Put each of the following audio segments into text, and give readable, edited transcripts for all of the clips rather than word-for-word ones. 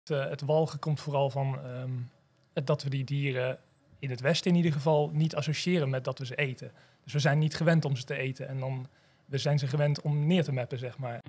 Het walgen komt vooral van dat we die dieren in het Westen in ieder geval niet associëren met dat we ze eten. Dus we zijn niet gewend om ze te eten en dan we zijn ze gewend om neer te mappen, zeg maar.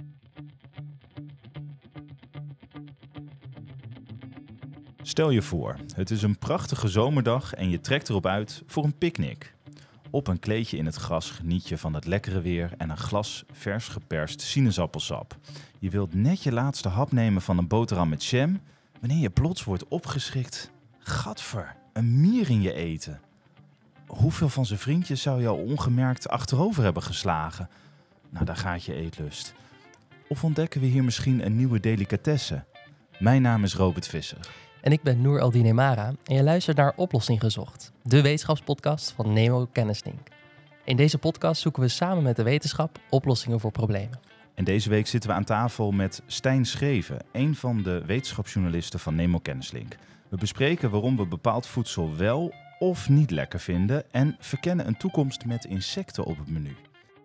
Stel je voor, het is een prachtige zomerdag en je trekt erop uit voor een picknick. Op een kleedje in het gras geniet je van het lekkere weer en een glas vers geperst sinaasappelsap. Je wilt net je laatste hap nemen van een boterham met jam, wanneer je plots wordt opgeschrikt. Gadver, een mier in je eten. Hoeveel van zijn vriendjes zou je al ongemerkt achterover hebben geslagen? Nou, daar gaat je eetlust. Of ontdekken we hier misschien een nieuwe delicatesse? Mijn naam is Robert Visser. En ik ben Noor Aldine Mara en je luistert naar Oplossing Gezocht, de wetenschapspodcast van Nemo Kennislink. In deze podcast zoeken we samen met de wetenschap oplossingen voor problemen. En deze week zitten we aan tafel met Stijn Schreven, een van de wetenschapsjournalisten van Nemo Kennislink. We bespreken waarom we bepaald voedsel wel of niet lekker vinden en verkennen een toekomst met insecten op het menu.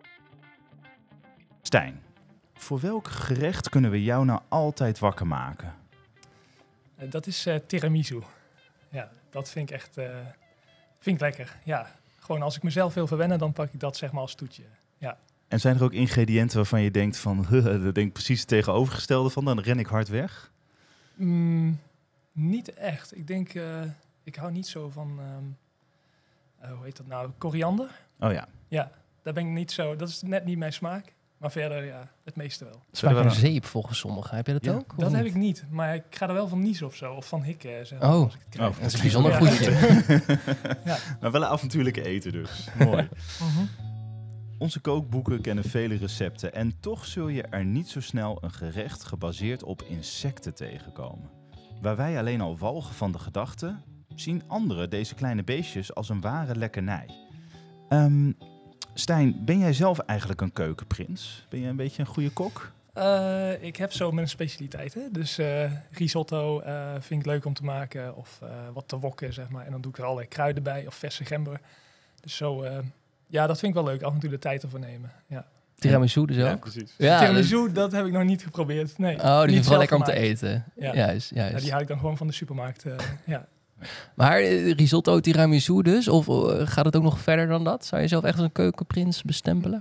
Stijn, voor welk gerecht kunnen we jou nou altijd wakker maken? Dat is tiramisu. Ja, dat vind ik echt vind ik lekker. Ja, gewoon als ik mezelf wil verwennen, dan pak ik dat zeg maar als toetje. Ja. En zijn er ook ingrediënten waarvan je denkt van, daar denk ik precies het tegenovergestelde van, dan ren ik hard weg? Niet echt. Ik denk, ik hou niet zo van, hoe heet dat nou, koriander. Oh ja. Ja, daar ben ik niet zo, dat is net niet mijn smaak. Maar verder, ja, het meeste wel. Smaakt naar zeep volgens sommigen. Heb je dat ook? Dat heb ik niet, maar ik ga er wel van niezen of zo. Of van hikken. Zeg, oh, als ik het krijg. Dat is een bijzonder goedje. Ja. Maar wel een avontuurlijke eten dus. Mooi. Onze kookboeken kennen vele recepten en toch zul je er niet zo snel een gerecht gebaseerd op insecten tegenkomen. Waar wij alleen al walgen van de gedachte, zien anderen deze kleine beestjes als een ware lekkernij. Stijn, ben jij zelf eigenlijk een keukenprins? Ben jij een beetje een goede kok? Ik heb zo mijn specialiteiten. Dus risotto vind ik leuk om te maken. Of wat te wokken, zeg maar. En dan doe ik er allerlei kruiden bij. Of verse gember. Dus zo, ja, dat vind ik wel leuk. Af en toe de tijd ervoor nemen. Ja. Tiramisu dus ook? Ja, precies. Ja, tiramisu, dat heb ik nog niet geprobeerd. Nee, die niet is wel lekker om gemaakt. te eten. Ja. Juist. Ja, die haal ik dan gewoon van de supermarkt. Ja. Maar risotto, tiramisu dus? Of gaat het ook nog verder dan dat? Zou je zelf echt als een keukenprins bestempelen?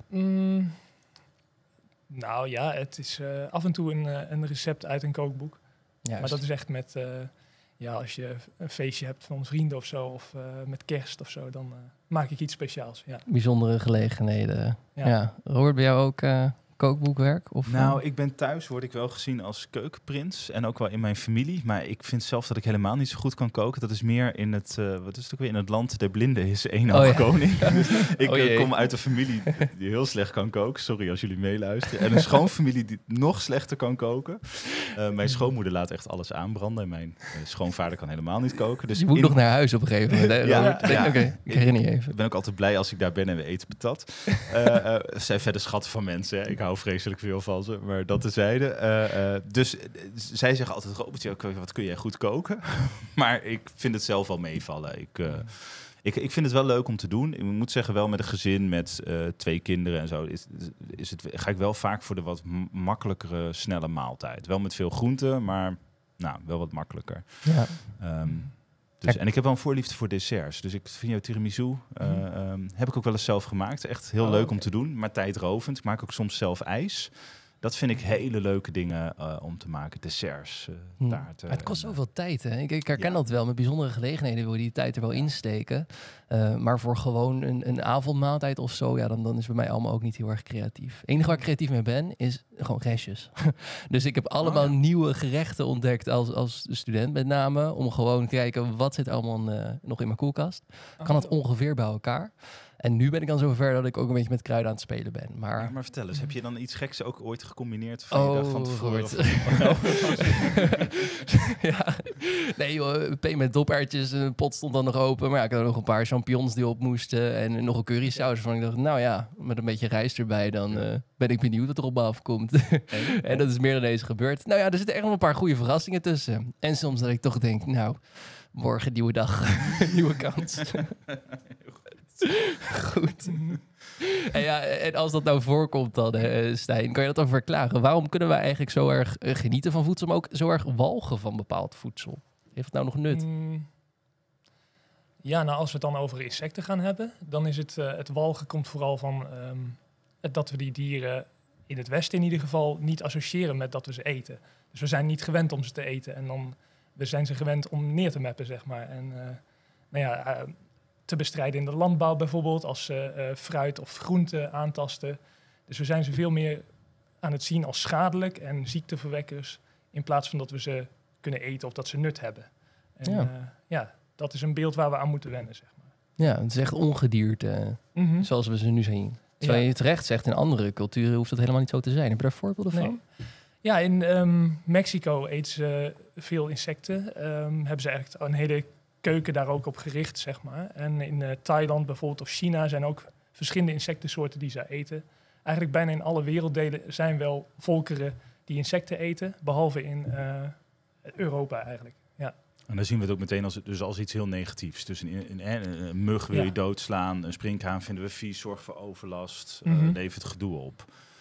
Nou ja, het is af en toe een recept uit een kookboek. Juist. Maar dat is echt met, als je een feestje hebt van vrienden of zo, of met kerst of zo, dan maak ik iets speciaals. Ja. Bijzondere gelegenheden. Ja. Hoort bij jou ook kookboekwerk? Of, nou, ik ben thuis, word ik wel gezien als keukenprins en ook wel in mijn familie. Maar ik vind zelf dat ik helemaal niet zo goed kan koken. Dat is meer in het, wat is het ook weer, in het land der blinden is één koning. Ik kom uit een familie die heel slecht kan koken. Sorry als jullie meeluisteren. En een schoonfamilie die nog slechter kan koken. Mijn schoonmoeder laat echt alles aanbranden. En mijn schoonvader kan helemaal niet koken. Dus je moet nog naar huis op een gegeven moment. Oké, ik herinner je even. Ik ben ook altijd blij als ik daar ben en we eten patat. Zijn verder schatten van mensen, hè. Ik hou vreselijk veel van ze, maar dat tezijde. Dus zij zeggen altijd, Robert, wat kun jij goed koken? Maar ik vind het zelf wel meevallen. Ik vind het wel leuk om te doen. Ik moet zeggen, wel met een gezin, met 2 kinderen en zo, ga ik wel vaak voor de wat makkelijkere, snelle maaltijd. Wel met veel groenten, maar nou, wel wat makkelijker. Ja. En ik heb wel een voorliefde voor desserts. Dus ik vind jouw tiramisu heb ik ook wel eens zelf gemaakt. Echt heel leuk om te doen, maar tijdrovend. Ik maak ook soms zelf ijs. Dat vind ik hele leuke dingen om te maken. Desserts, taarten. Het kost zoveel tijd, hè? Ik herken dat wel. Met bijzondere gelegenheden wil je die tijd er wel insteken. Maar voor gewoon een avondmaaltijd of zo, ja, dan is bij mij allemaal ook niet heel erg creatief. Het enige waar ik creatief mee ben, is gewoon restjes. Dus ik heb allemaal nieuwe gerechten ontdekt als student met name. Om gewoon te kijken, wat zit allemaal nog in mijn koelkast? Kan het ongeveer bij elkaar? En nu ben ik dan zover dat ik ook een beetje met kruiden aan het spelen ben. Maar vertel eens, heb je dan iets geks ook ooit gecombineerd? Van je dag van tevoren? Ja. Nee joh, met dopertjes. Een pot stond dan nog open. Maar ja, ik had nog een paar champignons die op moesten. En nog een currysaus waarvan ik dacht, nou ja, met een beetje rijst erbij. Dan ben ik benieuwd wat er op me afkomt. En dat is meer dan eens gebeurd. Nou ja, er zitten echt nog een paar goede verrassingen tussen. En soms dat ik toch denk, nou, morgen nieuwe dag, nieuwe kans. Goed. En als dat nou voorkomt dan, Stijn, kan je dat dan verklaren? Waarom kunnen we eigenlijk zo erg genieten van voedsel, maar ook zo erg walgen van bepaald voedsel? Heeft het nou nog nut? Ja, nou als we het dan over insecten gaan hebben, dan is het walgen komt vooral van dat we die dieren in het Westen in ieder geval niet associëren met dat we ze eten. Dus we zijn niet gewend om ze te eten en dan we zijn ze gewend om neer te mappen, zeg maar. En te bestrijden in de landbouw bijvoorbeeld, als ze fruit of groente aantasten. Dus we zijn ze veel meer aan het zien als schadelijk en ziekteverwekkers, in plaats van dat we ze kunnen eten of dat ze nut hebben. En dat is een beeld waar we aan moeten wennen, zeg maar. Ja, het is echt ongedierte, zoals we ze nu zien. Terwijl je terecht zegt, in andere culturen hoeft dat helemaal niet zo te zijn. Heb je daar voorbeelden van? Ja, in Mexico eten ze veel insecten. Hebben ze echt een hele keuken daar ook op gericht, zeg maar. En in Thailand bijvoorbeeld of China zijn ook verschillende insectensoorten die ze eten. Eigenlijk bijna in alle werelddelen zijn wel volkeren die insecten eten, behalve in Europa eigenlijk. Ja. En dan zien we het ook meteen als iets heel negatiefs. Dus een mug wil je doodslaan, een sprinkhaan vinden we vies, zorgt voor overlast, levert gedoe op.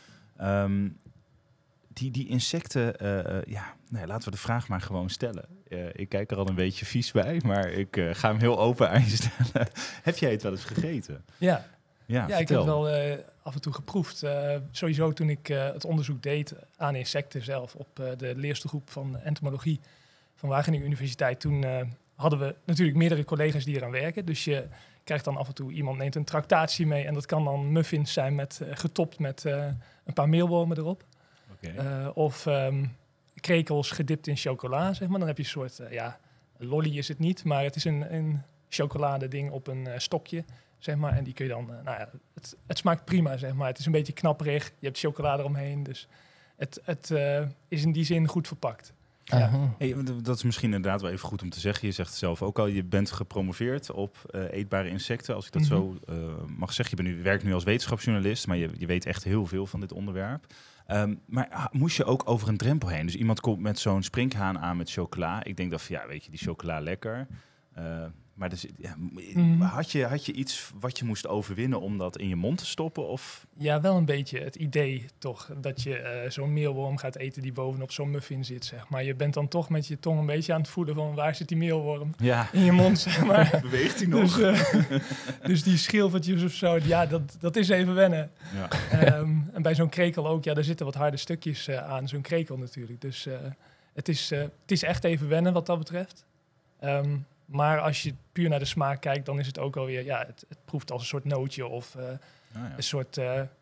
Die insecten, laten we de vraag maar gewoon stellen. Ik kijk er al een beetje vies bij, maar ik ga hem heel open aan je stellen. Heb jij het wel eens gegeten? Ja, ik heb vertel. het wel af en toe geproefd. Sowieso toen ik het onderzoek deed aan insecten zelf op de leerstoelgroep van entomologie van Wageningen Universiteit. Toen hadden we natuurlijk meerdere collega's die eraan werken. Dus je krijgt dan af en toe, iemand neemt een tractatie mee en dat kan dan muffins zijn getopt met een paar meelwormen erop. Okay. Of krekels gedipt in chocola, zeg maar. Dan heb je een soort, lolly is het niet, maar het is een chocoladeding op een stokje, zeg maar. En die kun je dan, het smaakt prima, zeg maar. Het is een beetje knapperig, je hebt chocolade eromheen, dus het is in die zin goed verpakt. Ja. Hey, dat is misschien inderdaad wel even goed om te zeggen. Je zegt het zelf ook al, je bent gepromoveerd op eetbare insecten. Als ik dat zo mag zeggen. Je werkt nu als wetenschapsjournalist, maar je weet echt heel veel van dit onderwerp. Maar moest je ook over een drempel heen? Dus iemand komt met zo'n sprinkhaan aan met chocola. Ik denk dat van, weet je, die chocola lekker. Maar dus, had je iets wat je moest overwinnen om dat in je mond te stoppen? Of? Ja, wel een beetje het idee toch. Dat je zo'n meelworm gaat eten die bovenop zo'n muffin zit, zeg maar. Je bent dan toch met je tong een beetje aan het voelen van waar zit die meelworm in je mond, zeg maar. Beweegt hij nog? Dus die schilfertjes of zo, dat is even wennen. Ja. En bij zo'n krekel ook, daar zitten wat harde stukjes aan, zo'n krekel natuurlijk. Dus het is echt even wennen wat dat betreft. Maar als je puur naar de smaak kijkt, dan is het ook alweer, het proeft als een soort nootje of een soort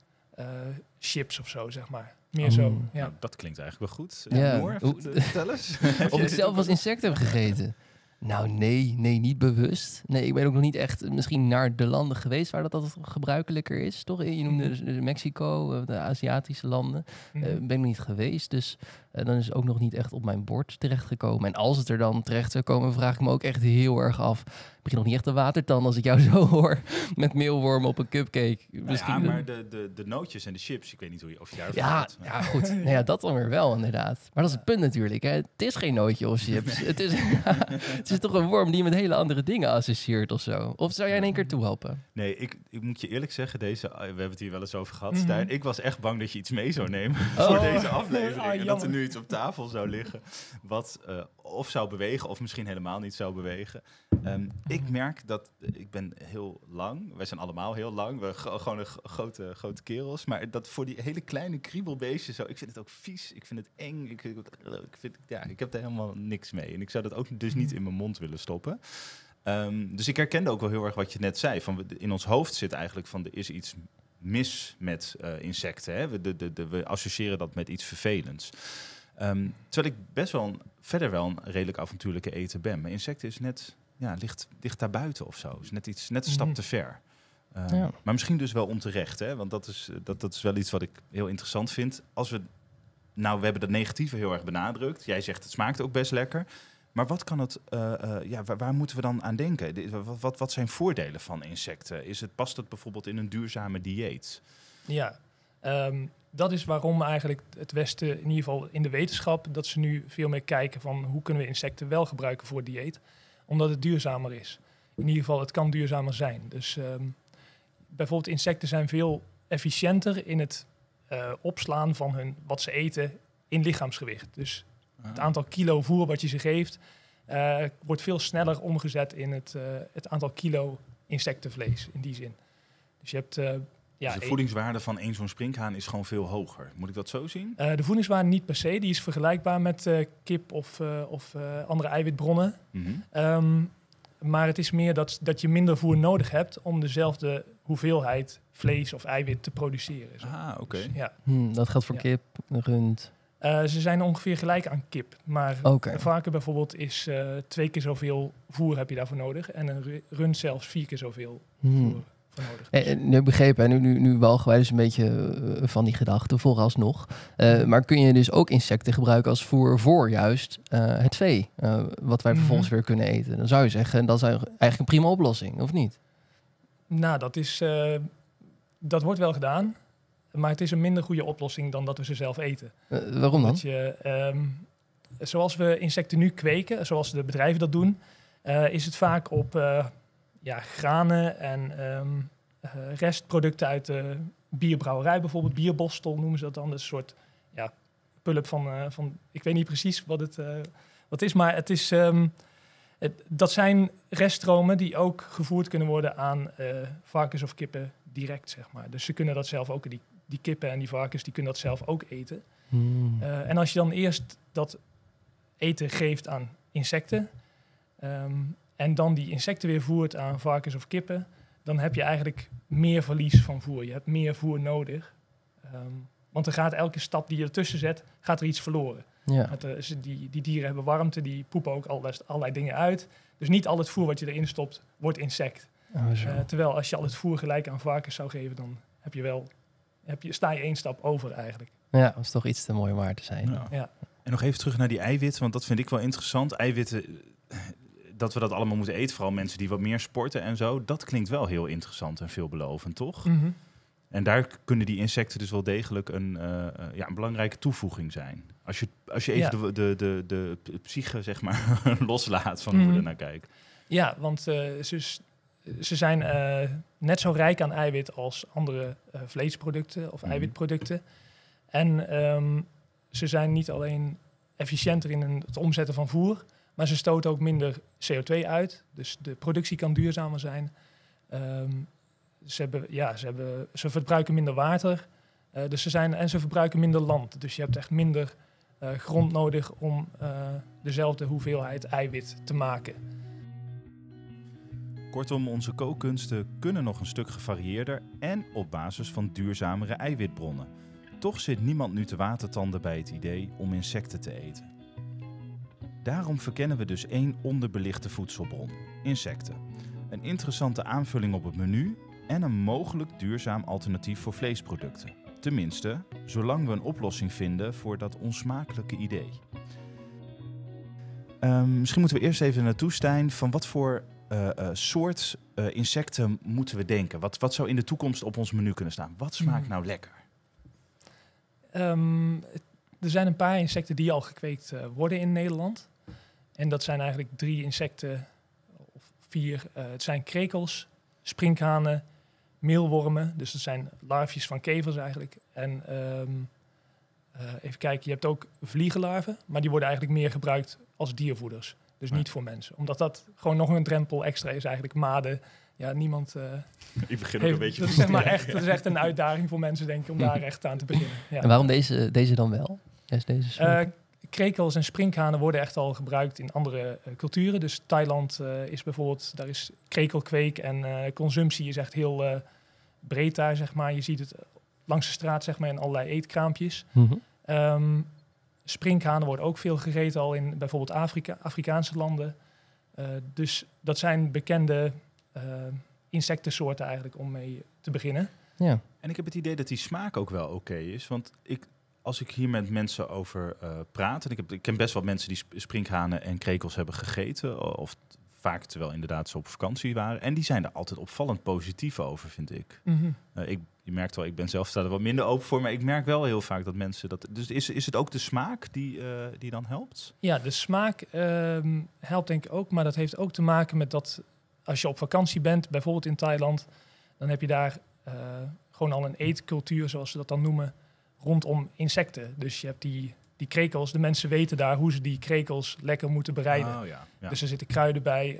chips of zo, zeg maar. Meer zo, ja. Nou, dat klinkt eigenlijk wel goed. Ja. Vertel eens. Of ik zelf als insect heb gegeten. Nou, nee, niet bewust. Nee, ik ben ook nog niet echt misschien naar de landen geweest waar dat gebruikelijker is, toch? Je noemde Mexico, de Aziatische landen. Ben ik nog niet geweest, dus dan is het ook nog niet echt op mijn bord terechtgekomen. En als het er dan terecht zou komen, vraag ik me ook echt heel erg af. Ik begin nog niet echt de watertanden als ik jou zo hoor met meelwormen op een cupcake. Misschien maar de nootjes en de chips, ik weet niet of je daarover gaat. Ja, goed. Dat dan weer wel, inderdaad. Maar dat is het punt natuurlijk. Hè. Het is geen nootje of chips. Nee. Het is toch een worm die je met hele andere dingen associeert of zo. Of zou jij in één keer toehelpen? Nee, ik moet je eerlijk zeggen, we hebben het hier wel eens over gehad, Stijn. Ik was echt bang dat je iets mee zou nemen voor deze aflevering. En dat er nu iets op tafel zou liggen wat of zou bewegen of misschien helemaal niet zou bewegen. Ik merk dat ik ben heel lang. Wij zijn allemaal heel lang. We gewoon een grote kerels. Maar dat voor die hele kleine kriebelbeestjes, ik vind het ook vies. Ik vind het eng. Ik heb daar helemaal niks mee. En ik zou dat ook dus niet in mijn mond willen stoppen. Dus ik herkende ook wel heel erg wat je net zei. Van in ons hoofd zit eigenlijk van er is iets mis met insecten. Hè? We associëren dat met iets vervelends. Terwijl ik best wel verder wel een redelijk avontuurlijke eter ben. Maar insecten is net, ligt daar buiten of zo. Is net een stap te ver. Maar misschien dus wel onterecht. Hè? Want dat is wel iets wat ik heel interessant vind. We hebben dat negatieve heel erg benadrukt. Jij zegt het smaakt ook best lekker. Maar wat kan het, waar moeten we dan aan denken? Wat zijn voordelen van insecten? Past het bijvoorbeeld in een duurzame dieet? Ja, dat is waarom eigenlijk het Westen, in ieder geval in de wetenschap, dat ze nu veel meer kijken van hoe kunnen we insecten wel gebruiken voor dieet. Omdat het duurzamer is. In ieder geval, het kan duurzamer zijn. Dus bijvoorbeeld insecten zijn veel efficiënter in het opslaan van wat ze eten in lichaamsgewicht. Dus het aantal kilo voer wat je ze geeft, wordt veel sneller omgezet in het aantal kilo insectenvlees in die zin. Dus je hebt... dus de voedingswaarde van één zo'n sprinkhaan is gewoon veel hoger. Moet ik dat zo zien? De voedingswaarde niet per se. Die is vergelijkbaar met kip of andere eiwitbronnen. Mm-hmm. Maar het is meer dat je minder voer nodig hebt om dezelfde hoeveelheid vlees of eiwit te produceren. Zo. Ah, oké. Dus, ja. Dat geldt voor kip, rund. Ze zijn ongeveer gelijk aan kip. Maar een varken bijvoorbeeld is 2 keer zoveel voer heb je daarvoor nodig. En een rund zelfs 4 keer zoveel voer. Nu begrepen, nu walgen wij dus een beetje van die gedachten vooralsnog. Maar kun je dus ook insecten gebruiken als voer voor juist het vee, wat wij vervolgens weer kunnen eten? Dan zou je zeggen, dat is eigenlijk een prima oplossing, of niet? Nou, dat wordt wel gedaan, maar het is een minder goede oplossing dan dat we ze zelf eten. Waarom dan? Zoals we insecten nu kweken, zoals de bedrijven dat doen, is het vaak op granen en restproducten uit de bierbrouwerij, bijvoorbeeld bierbostel noemen ze dat dan. Dat is een soort pulp van ik weet niet precies wat het is, maar het is, dat zijn reststromen die ook gevoerd kunnen worden aan varkens of kippen direct, zeg maar. Dus ze kunnen dat zelf ook, die kippen en die varkens, die kunnen dat zelf ook eten. En als je dan eerst dat eten geeft aan insecten, en dan die insecten weer voert aan varkens of kippen, dan heb je eigenlijk meer verlies van voer. Je hebt meer voer nodig. Want er gaat elke stap die je ertussen zet, gaat er iets verloren. Ja. Die dieren hebben warmte, die poepen ook allerlei dingen uit. Dus niet al het voer wat je erin stopt, wordt insect. Terwijl als je al het voer gelijk aan varkens zou geven, dan sta je 1 stap over eigenlijk. Ja, dat is toch iets te mooi om waar te zijn. Ja. En nog even terug naar die eiwitten, want dat vind ik wel interessant. Eiwitten, dat we dat allemaal moeten eten, vooral mensen die wat meer sporten en zo, dat klinkt wel heel interessant en veelbelovend, toch? Mm-hmm. En daar kunnen die insecten dus wel degelijk een belangrijke toevoeging zijn. Als je even de psyche, zeg maar, loslaat van hoe we er naar kijken. Ja, want ze zijn net zo rijk aan eiwit als andere vleesproducten of eiwitproducten. En ze zijn niet alleen efficiënter in het omzetten van voer, maar ze stoten ook minder CO2 uit. Dus de productie kan duurzamer zijn. Ze verbruiken minder water. Ze verbruiken minder land. Dus je hebt echt minder grond nodig om dezelfde hoeveelheid eiwit te maken. Kortom, onze kookkunsten kunnen nog een stuk gevarieerder en op basis van duurzamere eiwitbronnen. Toch zit niemand nu te watertanden bij het idee om insecten te eten. Daarom verkennen we dus 1 onderbelichte voedselbron: insecten. Een interessante aanvulling op het menu en een mogelijk duurzaam alternatief voor vleesproducten. Tenminste, zolang we een oplossing vinden voor dat onsmakelijke idee. Misschien moeten we eerst even naartoe, Stijn, van wat voor soort insecten moeten we denken? Wat zou in de toekomst op ons menu kunnen staan? Wat smaakt nou lekker? Er zijn een paar insecten die al gekweekt worden in Nederland. En dat zijn eigenlijk 3 insecten, of 4. Het zijn krekels, sprinkhanen, meelwormen. Dus dat zijn larfjes van kevers eigenlijk. En even kijken, je hebt ook vliegenlarven, maar die worden eigenlijk meer gebruikt als diervoeders. Dus niet voor mensen. Omdat dat gewoon nog een drempel extra is eigenlijk. Maden, niemand... Ik begin ook een beetje... Dat is, zeg maar echt, dat is echt een uitdaging voor mensen, denk ik, om daar echt aan te beginnen. Ja. En waarom deze dan wel? Krekels en sprinkhanen worden echt al gebruikt in andere culturen. Dus Thailand is bijvoorbeeld... Daar is krekelkweek en consumptie is echt heel breed daar, zeg maar. Je ziet het langs de straat, zeg maar, in allerlei eetkraampjes. Mm-hmm. Sprinkhanen worden ook veel gegeten al in bijvoorbeeld Afrikaanse landen. Dus dat zijn bekende insectensoorten eigenlijk om mee te beginnen. Ja. En ik heb het idee dat die smaak ook wel oké is. Want als ik hier met mensen over praat... en ik ken best wel mensen die sprinkhanen en krekels hebben gegeten... of vaak terwijl inderdaad ze op vakantie waren. En die zijn er altijd opvallend positief over, vind ik. Mm-hmm. Je merkt wel, ik ben zelf daar wat minder open voor... maar ik merk wel heel vaak dat mensen dat... Dus is het ook de smaak die dan helpt? Ja, de smaak helpt denk ik ook. Maar dat heeft ook te maken met dat... als je op vakantie bent, bijvoorbeeld in Thailand... dan heb je daar gewoon al een eetcultuur, zoals ze dat dan noemen, rondom insecten. Dus je hebt die krekels, de mensen weten daar hoe ze die krekels lekker moeten bereiden. Oh, ja. Dus er zitten kruiden bij,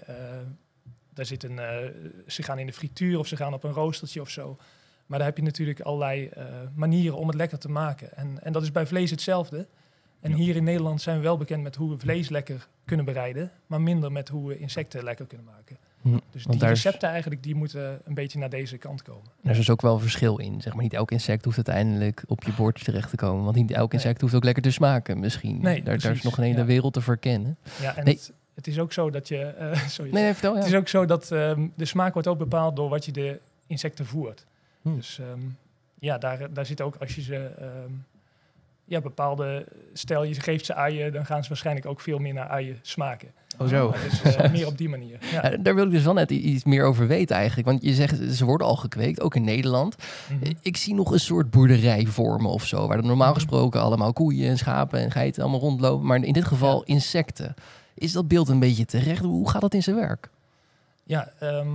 ze gaan in de frituur of ze gaan op een roostertje of zo. Maar daar heb je natuurlijk allerlei manieren om het lekker te maken. En dat is bij vlees hetzelfde. En hier in Nederland zijn we wel bekend met hoe we vlees lekker kunnen bereiden, maar minder met hoe we insecten lekker kunnen maken. Dus die recepten eigenlijk, die moeten een beetje naar deze kant komen. Er is dus ook wel verschil in. Zeg maar, niet elk insect hoeft uiteindelijk op je bord terecht te komen. Want niet elk insect hoeft ook lekker te smaken misschien. Nee, daar is nog een hele wereld te verkennen. Ja, en het is ook zo dat je... vertel. Ja. Het is ook zo dat de smaak wordt ook bepaald door wat je de insecten voert. Dus daar zit ook, als je ze... bepaalde... Stel, je geeft ze uien, dan gaan ze waarschijnlijk ook veel meer naar uien smaken. Oh zo. Dus meer op die manier. Ja. Daar wil ik dus wel net iets meer over weten eigenlijk. Want je zegt, ze worden al gekweekt, ook in Nederland. Ik zie nog een soort boerderij vormen of zo. Waar er normaal gesproken allemaal koeien en schapen en geiten allemaal rondlopen. Maar in dit geval insecten. Is dat beeld een beetje terecht? Hoe gaat dat in zijn werk? Ja,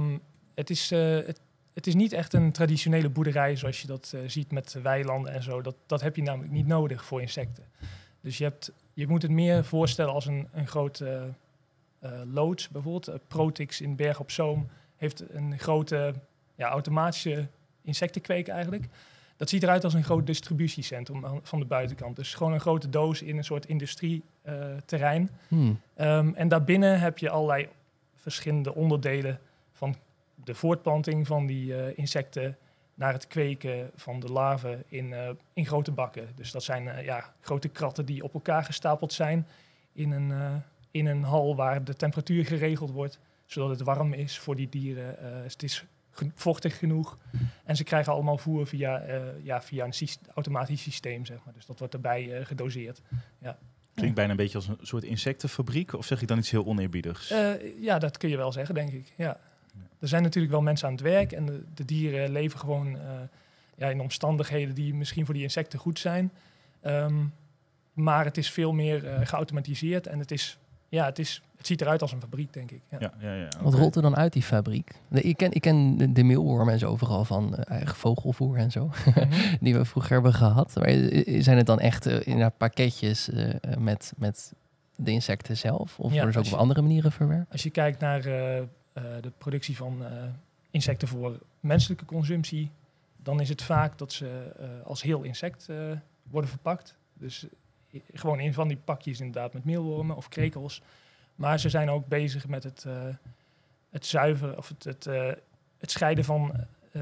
het is niet echt een traditionele boerderij zoals je dat ziet met weilanden en zo. Dat heb je namelijk niet nodig voor insecten. Dus je moet het meer voorstellen als een groot loods. Bijvoorbeeld Protix in Berg op Zoom heeft een grote automatische insectenkweek eigenlijk. Dat ziet eruit als een groot distributiecentrum van de buitenkant. Dus gewoon een grote doos in een soort industrieterrein. En daarbinnen heb je allerlei verschillende onderdelen van de voortplanting van die insecten naar het kweken van de larven in grote bakken. Dus dat zijn grote kratten die op elkaar gestapeld zijn in een hal waar de temperatuur geregeld wordt, zodat het warm is voor die dieren. Het is vochtig genoeg en ze krijgen allemaal voer via een automatisch systeem, zeg maar. Dus dat wordt erbij gedoseerd. Ja. Klinkt bijna een beetje als een soort insectenfabriek, of zeg ik dan iets heel oneerbiedigs? Ja, dat kun je wel zeggen, denk ik. Ja. Er zijn natuurlijk wel mensen aan het werk en de dieren leven gewoon in omstandigheden die misschien voor die insecten goed zijn. Maar het is veel meer geautomatiseerd en het ziet eruit als een fabriek, denk ik. Ja. Okay. Wat rolt er dan uit die fabriek? Ik ken de meelworm en zo overal van eigen vogelvoer en zo, die we vroeger hebben gehad. Maar zijn het dan echt pakketjes met de insecten zelf? Of worden ze ook op andere manieren verwerkt? Als je kijkt naar de productie van insecten voor menselijke consumptie, dan is het vaak dat ze als heel insect worden verpakt. Dus gewoon in van die pakjes inderdaad met meelwormen of krekels. Maar ze zijn ook bezig met het zuiveren of het scheiden van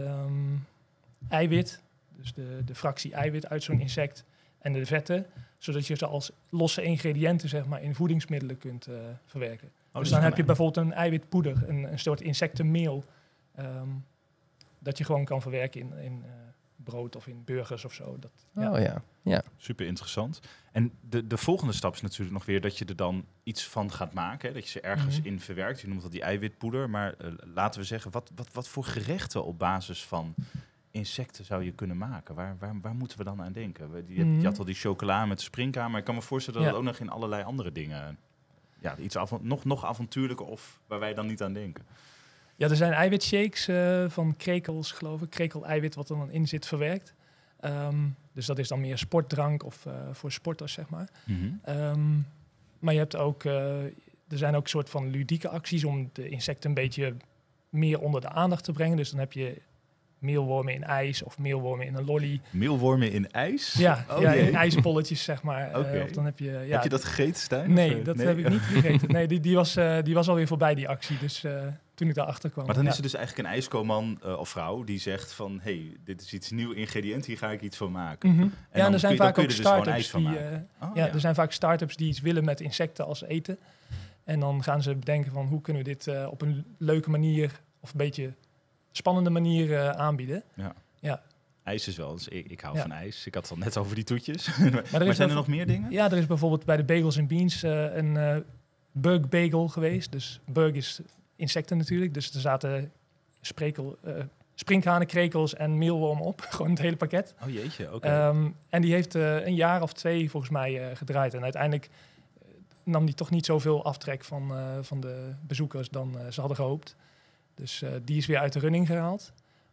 eiwit. Dus de fractie eiwit uit zo'n insect en de vetten. Zodat je ze als losse ingrediënten, zeg maar, in voedingsmiddelen kunt verwerken. Dus dan heb je bijvoorbeeld een eiwitpoeder, een soort insectenmeel. Dat je gewoon kan verwerken in brood of in burgers of zo. Ja. Super interessant. En de volgende stap is natuurlijk nog weer dat je er dan iets van gaat maken. Hè? Dat je ze ergens in verwerkt. Je noemt dat die eiwitpoeder. Maar laten we zeggen, wat voor gerechten op basis van insecten zou je kunnen maken? Waar moeten we dan aan denken? Je had al die chocola met de springkaan. Maar ik kan me voorstellen dat het ook nog in allerlei andere dingen... Ja, iets nog avontuurlijker of waar wij dan niet aan denken. Ja, er zijn eiwitshakes van krekels, geloof ik. Krekel-eiwit wat er dan in zit verwerkt. Dus dat is dan meer sportdrank of voor sporters, zeg maar. Maar je hebt ook... er zijn ook soort van ludieke acties om de insecten een beetje meer onder de aandacht te brengen. Dus dan heb je meelwormen in ijs of meelwormen in een lolly. Meelwormen in ijs? Ja, in ijsbolletjes, zeg maar. Okay. Dan heb je dat gegeten, Stijn? Nee, dat heb ik niet gegeten. Nee, die was alweer voorbij, die actie. Dus toen ik daarachter kwam. Maar dan is er dus eigenlijk een ijskoman of vrouw die zegt van... hey, dit is iets nieuw ingrediënt, hier ga ik iets van maken. En er zijn vaak ook start-ups er zijn vaak start-ups die iets willen met insecten als eten. En dan gaan ze bedenken van hoe kunnen we dit op een leuke manier... of een beetje spannende manier aanbieden. Ja. IJs is wel, dus ik hou van ijs. Ik had het al net over die toetjes. maar zijn er nog meer dingen? Ja, er is bijvoorbeeld bij de Bagels and Beans een bug bagel geweest. Dus bug is insecten natuurlijk. Dus er zaten sprinkhanen, krekels en meelworm op. Gewoon het hele pakket. Oh jeetje, oké. En die heeft een jaar of 2 volgens mij gedraaid. En uiteindelijk nam die toch niet zoveel aftrek van de bezoekers dan ze hadden gehoopt. Dus die is weer uit de running gehaald.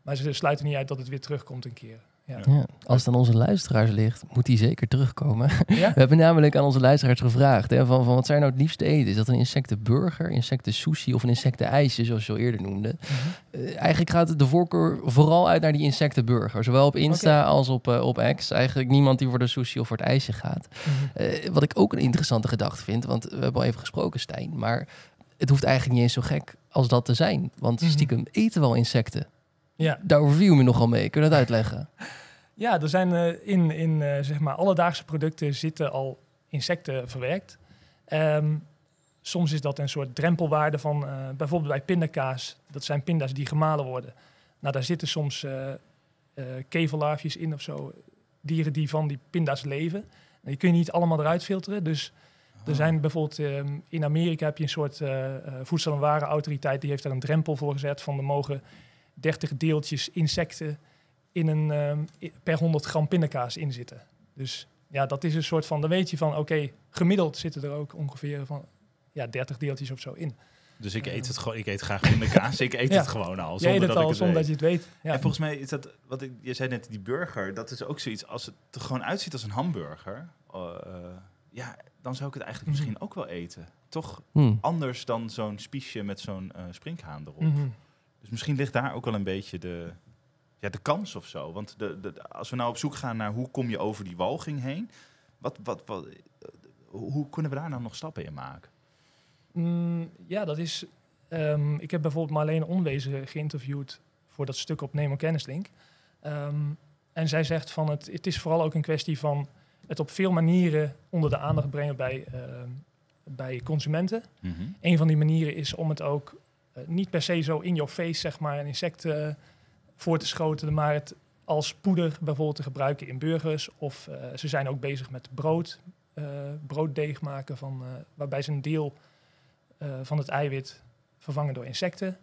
Maar ze sluiten niet uit dat het weer terugkomt een keer. Ja. Ja, als het aan onze luisteraars ligt, moet die zeker terugkomen. Ja? We hebben namelijk aan onze luisteraars gevraagd, hè, van wat zij nou het liefste eten? Is dat een insectenburger, insecten-sushi of een insectenijsje, zoals je al eerder noemde? Eigenlijk gaat de voorkeur vooral uit naar die insectenburger. Zowel op Insta als op X. Eigenlijk niemand die voor de sushi of voor het ijsje gaat. Wat ik ook een interessante gedachte vind, want we hebben al even gesproken, Stijn, maar het hoeft eigenlijk niet eens zo gek als dat te zijn. Want stiekem eten wel insecten. Ja. Daarover viel me nogal mee. Kun je dat uitleggen? Ja, er zijn in zeg maar alledaagse producten zitten al insecten verwerkt. Soms is dat een soort drempelwaarde van bijvoorbeeld bij pindakaas. Dat zijn pinda's die gemalen worden. Nou, daar zitten soms kevellarfjes in of zo. Dieren die van die pinda's leven. En die kun je niet allemaal eruit filteren. Dus er zijn bijvoorbeeld in Amerika heb je een soort voedsel- en warenautoriteit. Die heeft daar een drempel voor gezet van er mogen 30 deeltjes insecten in een per 100 gram pindakaas in zitten. Dus ja, dat is een soort van, dan weet je van, oké, gemiddeld zitten er ook ongeveer van 30 deeltjes of zo in. Dus ik eet het gewoon. Ik eet graag pindakaas. Ik eet het gewoon al. Je eet het al zonder dat je het weet. Ja. En volgens mij is dat je zei net, die burger, dat is ook zoiets als het er gewoon uitziet als een hamburger. Dan zou ik het eigenlijk misschien ook wel eten. Toch anders dan zo'n spiesje met zo'n sprinkhaan erop. Dus misschien ligt daar ook wel een beetje de kans of zo. Want als we nou op zoek gaan naar hoe kom je over die walging heen, hoe kunnen we daar nou nog stappen in maken? Dat is... ik heb bijvoorbeeld Marleen Onwezen geïnterviewd voor dat stuk op Nemo Kennislink. En zij zegt van het is vooral ook een kwestie van het op veel manieren onder de aandacht brengen bij consumenten. Een van die manieren is om het ook niet per se zo in your face, zeg maar, een insect voor te schoten, maar het als poeder bijvoorbeeld te gebruiken in burgers. Of ze zijn ook bezig met brooddeeg maken, waarbij ze een deel van het eiwit vervangen door insecten.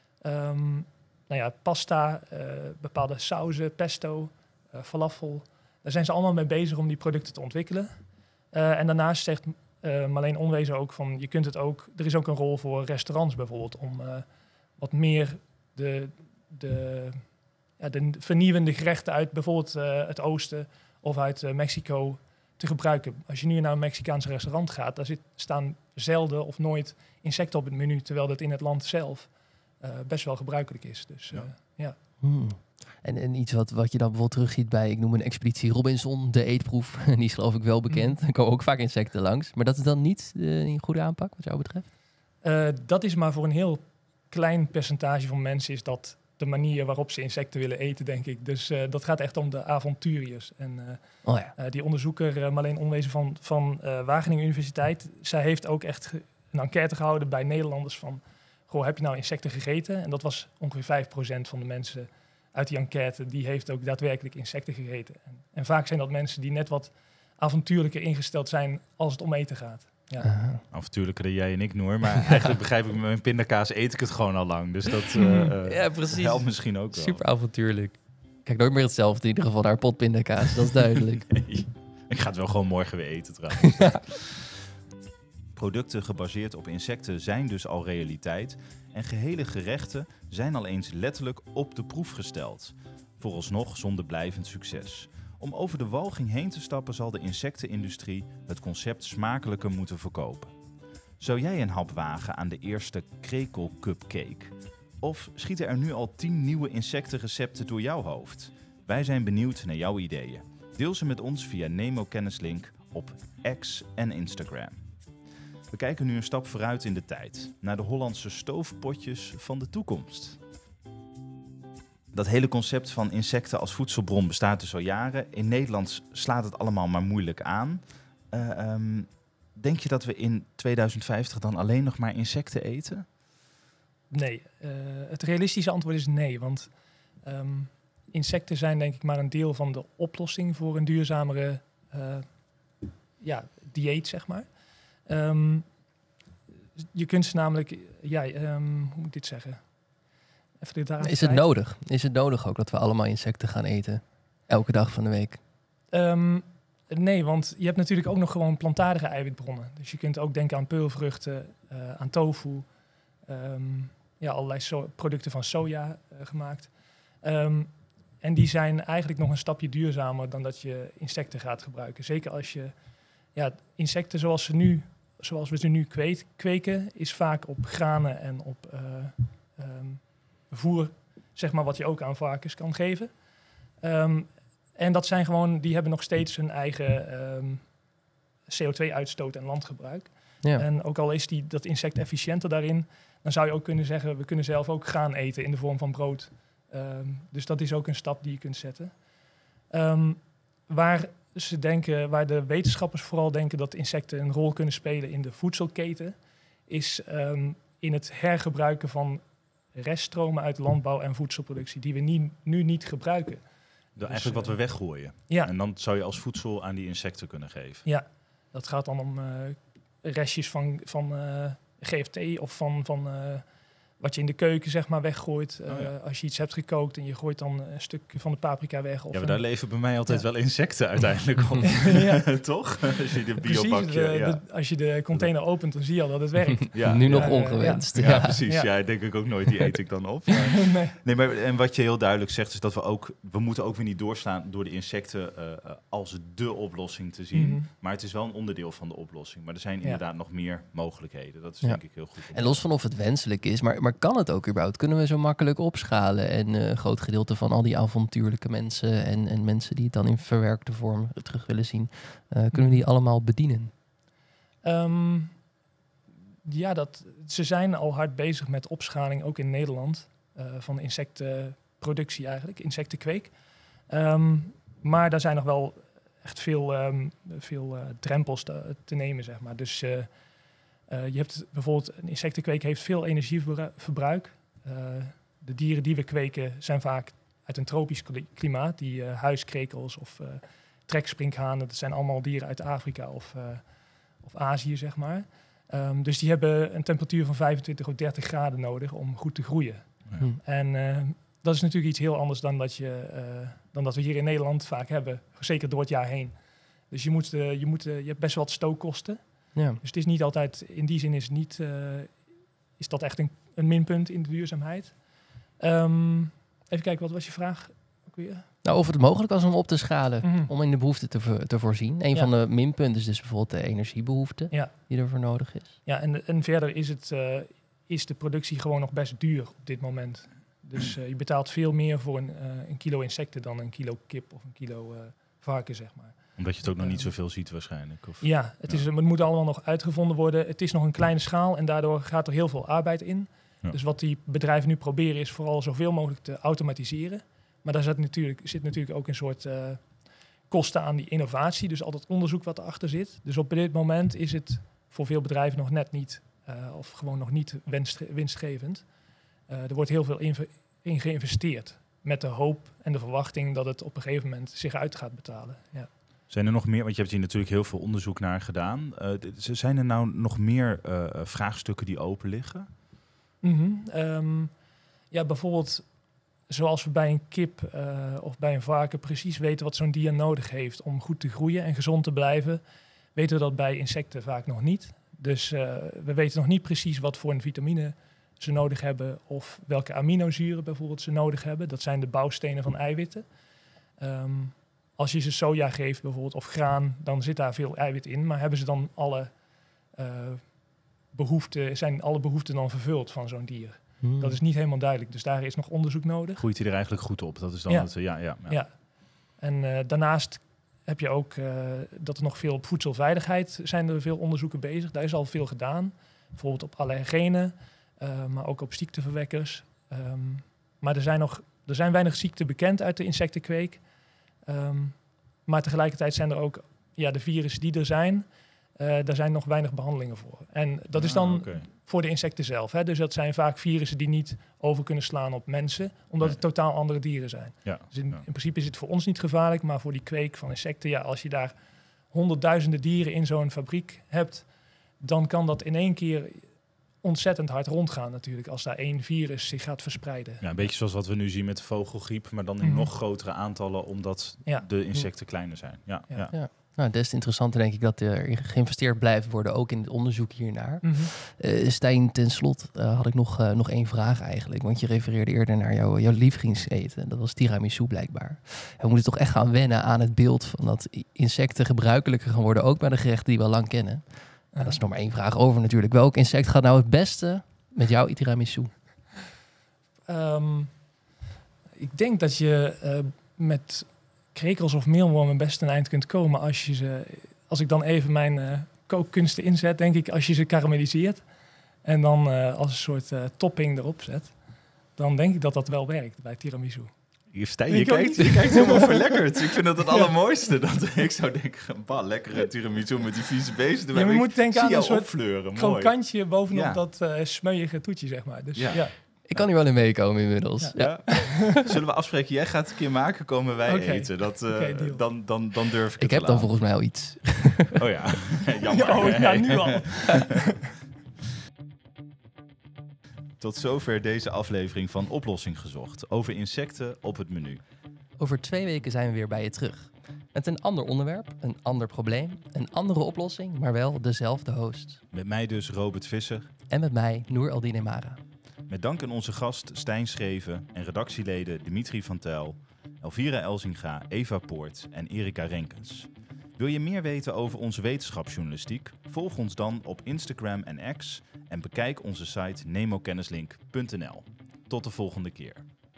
Pasta, bepaalde sauzen, pesto, falafel. Daar zijn ze allemaal mee bezig om die producten te ontwikkelen. En daarnaast zegt Marleen Onwezen ook van, je kunt het ook, er is ook een rol voor restaurants bijvoorbeeld om wat meer de vernieuwende gerechten uit bijvoorbeeld het oosten of uit Mexico te gebruiken. Als je nu naar een Mexicaans restaurant gaat, daar staan zelden of nooit insecten op het menu, terwijl dat in het land zelf best wel gebruikelijk is. Dus En iets wat je dan bijvoorbeeld terugziet bij, ik noem een expeditie Robinson, de eetproef, die is geloof ik wel bekend. Er komen ook vaak insecten langs. Maar dat is dan niet een goede aanpak wat jou betreft? Dat is maar voor een heel klein percentage van mensen is dat de manier waarop ze insecten willen eten, denk ik. Dus dat gaat echt om de avonturiërs. En die onderzoeker Marleen Onwezen van Wageningen Universiteit, zij heeft ook echt een enquête gehouden bij Nederlanders van, goh, heb je nou insecten gegeten? En dat was ongeveer 5% van de mensen uit die enquête, die heeft ook daadwerkelijk insecten gegeten. En vaak zijn dat mensen die net wat avontuurlijker ingesteld zijn als het om eten gaat. Ja. Avontuurlijker dan jij en ik, Noor. Maar eigenlijk begrijp ik, met mijn pindakaas eet ik het gewoon al lang. Dus dat helpt misschien ook wel. Super avontuurlijk. Kijk, nooit meer hetzelfde in ieder geval naar pot pindakaas. Dat is duidelijk. Nee, ik ga het wel gewoon morgen weer eten trouwens. Producten gebaseerd op insecten zijn dus al realiteit. En gehele gerechten zijn al eens letterlijk op de proef gesteld. Vooralsnog zonder blijvend succes. Om over de walging heen te stappen zal de insectenindustrie het concept smakelijker moeten verkopen. Zou jij een hap wagen aan de eerste krekel cupcake? Of schieten er nu al 10 nieuwe insectenrecepten door jouw hoofd? Wij zijn benieuwd naar jouw ideeën. Deel ze met ons via Nemo Kennislink op X en Instagram. We kijken nu een stap vooruit in de tijd, naar de Hollandse stoofpotjes van de toekomst. Dat hele concept van insecten als voedselbron bestaat dus al jaren. In Nederland slaat het allemaal maar moeilijk aan. Denk je dat we in 2050 dan alleen nog maar insecten eten? Nee, het realistische antwoord is nee, want insecten zijn denk ik maar een deel van de oplossing voor een duurzamere dieet, zeg maar. Je kunt ze namelijk, hoe moet ik dit zeggen? Is het nodig? Is het nodig ook dat we allemaal insecten gaan eten? Elke dag van de week? Nee, want je hebt natuurlijk ook nog gewoon plantaardige eiwitbronnen. Dus je kunt ook denken aan peulvruchten, aan tofu. Allerlei producten van soja gemaakt. En die zijn eigenlijk nog een stapje duurzamer dan dat je insecten gaat gebruiken. Zeker als je insecten zoals we ze nu kweken, is vaak op granen en op voer, zeg maar, wat je ook aan varkens kan geven. En dat zijn gewoon, die hebben nog steeds hun eigen CO2-uitstoot en landgebruik. Ja. En ook al is dat insect efficiënter daarin, dan zou je ook kunnen zeggen, we kunnen zelf ook graan eten in de vorm van brood. Dus dat is ook een stap die je kunt zetten. Waar de wetenschappers vooral denken dat insecten een rol kunnen spelen in de voedselketen, is in het hergebruiken van reststromen uit landbouw en voedselproductie, die we nu niet gebruiken. Eigenlijk wat we weggooien. Ja. En dan zou je als voedsel aan die insecten kunnen geven. Ja, dat gaat dan om restjes van GFT of van wat je in de keuken, zeg maar, weggooit. Als je iets hebt gekookt en je gooit dan een stuk van de paprika weg. Of maar daar leven bij mij altijd wel insecten uiteindelijk op. Toch? Als je de biobakje... Als je de container opent, dan zie je al dat het werkt. Nu nog ongewenst. Ja, precies. Ja, denk ik ook nooit. Die eet ik dan op. Nee, maar en wat je heel duidelijk zegt, is dat we moeten ook weer niet doorslaan door de insecten als de oplossing te zien. Mm-hmm. Maar het is wel een onderdeel van de oplossing. Maar er zijn inderdaad nog meer mogelijkheden. Dat is denk ik heel goed. En los van of het wenselijk is, maar kan het ook überhaupt? Kunnen we zo makkelijk opschalen en een groot gedeelte van al die avontuurlijke mensen en mensen die het dan in verwerkte vorm terug willen zien, kunnen we die allemaal bedienen? Ze zijn al hard bezig met opschaling, ook in Nederland, van insectenproductie eigenlijk, insectenkweek. Maar daar zijn nog wel echt veel drempels te nemen, zeg maar. Dus je hebt bijvoorbeeld, een insectenkweek heeft veel energieverbruik. De dieren die we kweken zijn vaak uit een tropisch klimaat. Die huiskrekels of treksprinkhanen, dat zijn allemaal dieren uit Afrika of Azië, zeg maar. Dus die hebben een temperatuur van 25 of 30 graden nodig om goed te groeien. Ja. En dat is natuurlijk iets heel anders dan dat we hier in Nederland vaak hebben. Zeker door het jaar heen. Dus je hebt best wel wat stookkosten. Ja. Dus het is niet altijd, in die zin is dat echt een minpunt in de duurzaamheid. Even kijken, wat was je vraag? Nou, of het mogelijk was om op te schalen, om in de behoefte te voorzien. Een van de minpunten is dus bijvoorbeeld de energiebehoefte die ervoor nodig is. Ja, en verder is de productie gewoon nog best duur op dit moment. Dus je betaalt veel meer voor een kilo insecten dan een kilo kip of een kilo varken, zeg maar. Omdat je het ook nog niet zoveel ziet waarschijnlijk. Of? Ja, het moet allemaal nog uitgevonden worden. Het is nog een kleine schaal en daardoor gaat er heel veel arbeid in. Ja. Dus wat die bedrijven nu proberen is vooral zoveel mogelijk te automatiseren. Maar daar zit natuurlijk ook een soort kosten aan die innovatie. Dus al dat onderzoek wat erachter zit. Dus op dit moment is het voor veel bedrijven nog net niet, of gewoon nog niet winstgevend. Er wordt heel veel in geïnvesteerd. Met de hoop en de verwachting dat het op een gegeven moment zich uit gaat betalen. Ja. Zijn er nog meer, want je hebt hier natuurlijk heel veel onderzoek naar gedaan. Zijn er nou nog meer vraagstukken die open liggen? Bijvoorbeeld zoals we bij een kip of bij een varken precies weten wat zo'n dier nodig heeft om goed te groeien en gezond te blijven, weten we dat bij insecten vaak nog niet. Dus we weten nog niet precies wat voor een vitamine ze nodig hebben of welke aminozuren bijvoorbeeld ze nodig hebben. Dat zijn de bouwstenen van eiwitten. Als je ze soja geeft bijvoorbeeld of graan, dan zit daar veel eiwit in. Maar hebben ze dan zijn alle behoeften dan vervuld van zo'n dier? Dat is niet helemaal duidelijk. Dus daar is nog onderzoek nodig. Groeit hij er eigenlijk goed op? Dat is dan ja. En daarnaast heb je ook dat er nog veel op voedselveiligheid zijn er veel onderzoeken bezig. Daar is al veel gedaan. Bijvoorbeeld op allergenen, maar ook op ziekteverwekkers. Maar er zijn weinig ziekten bekend uit de insectenkweek. Maar tegelijkertijd zijn er ook de virussen die er zijn. Daar zijn nog weinig behandelingen voor. En dat is dan voor de insecten zelf. Hè? Dus dat zijn vaak virussen die niet over kunnen slaan op mensen, omdat het totaal andere dieren zijn. Ja. Dus in principe is het voor ons niet gevaarlijk, maar voor die kweek van insecten, als je daar honderdduizenden dieren in zo'n fabriek hebt, dan kan dat in één keer ontzettend hard rondgaan natuurlijk, als daar één virus zich gaat verspreiden. Ja, een beetje zoals wat we nu zien met de vogelgriep, maar dan in nog grotere aantallen, omdat de insecten kleiner zijn. Ja. Nou, des te interessanter denk ik dat er geïnvesteerd blijft worden, ook in het onderzoek hiernaar. Stijn, ten slot had ik nog één vraag eigenlijk. Want je refereerde eerder naar jouw lievelingseten. Dat was tiramisu blijkbaar. En we moeten toch echt gaan wennen aan het beeld van dat insecten gebruikelijker gaan worden, ook bij de gerechten die we al lang kennen. Nou, dat is nog maar één vraag over natuurlijk. Welk insect gaat nou het beste met jouw tiramisu? Ik denk dat je met krekels of meelwormen best een eind kunt komen als ik dan even mijn kookkunsten inzet, denk ik, als je ze karamelliseert en dan als een soort topping erop zet, dan denk ik dat dat wel werkt bij tiramisu. Stijn, je kijkt helemaal verlekkerd. Ik vind dat het allermooiste. Ik zou denken, lekkere tiramisu met die vieze beesten. Ja, je moet denken aan een soort opfleuren. krokantje bovenop dat smeuïge toetje, zeg maar. Dus ja. Ik kan hier wel in meekomen inmiddels. Ja. Zullen we afspreken? Jij gaat het een keer maken, komen wij eten. Dan durf ik het. Ik heb dan volgens mij al iets. Oh ja, jammer. Ja, nu al. Tot zover deze aflevering van Oplossing Gezocht. Over insecten op het menu. Over 2 weken zijn we weer bij je terug. Met een ander onderwerp, een ander probleem, een andere oplossing, maar wel dezelfde host. Met mij dus Robert Visser. En met mij Noor Aldine Mara. Met dank aan onze gast Stijn Schreven en redactieleden Dimitri van Tuyl, Elvira Elzinga, Eva Poort en Erika Renkens. Wil je meer weten over onze wetenschapsjournalistiek? Volg ons dan op Instagram en X en bekijk onze site nemokennislink.nl. Tot de volgende keer.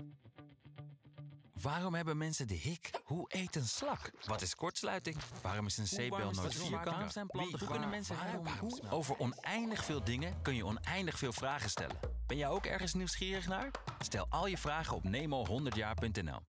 Waarom hebben mensen de hik? Hoe eet een slak? Wat is kortsluiting? Waarom is een zeepbel nooit vierkant? Waarom zijn planten? Hoe kunnen mensen helpen? Over oneindig veel dingen kun je oneindig veel vragen stellen. Ben jij ook ergens nieuwsgierig naar? Stel al je vragen op nemo100jaar.nl.